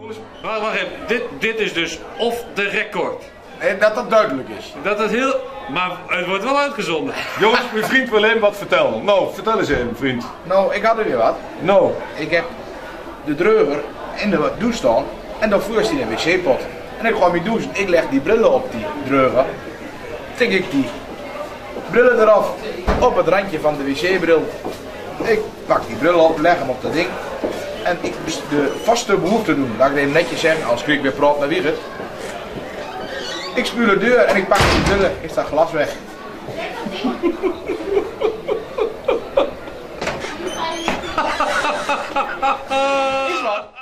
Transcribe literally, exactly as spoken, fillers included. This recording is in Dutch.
Wacht, wacht even. Dit, dit is dus off the record. En dat dat duidelijk is. Dat het heel... Maar het wordt wel uitgezonden. Jongens, mijn vriend wil hem wat vertellen. Nou, vertel eens even, vriend. Nou, ik had er weer wat. Nou. Ik heb de dreuger in de douche staan en dan voer hij in een wc-pot. En ik ga me douchen. Ik leg die brillen op die dreuger. Tik ik die brillen eraf op het randje van de wc-bril. Ik pak die bril op, leg hem op dat ding. En ik moest de vaste behoefte doen. Laat ik het even netjes zeggen, anders kun ik weer praten naar Wigert. Ik spuul de deur en ik pak die brillen. Ik sta glas weg. Is wat?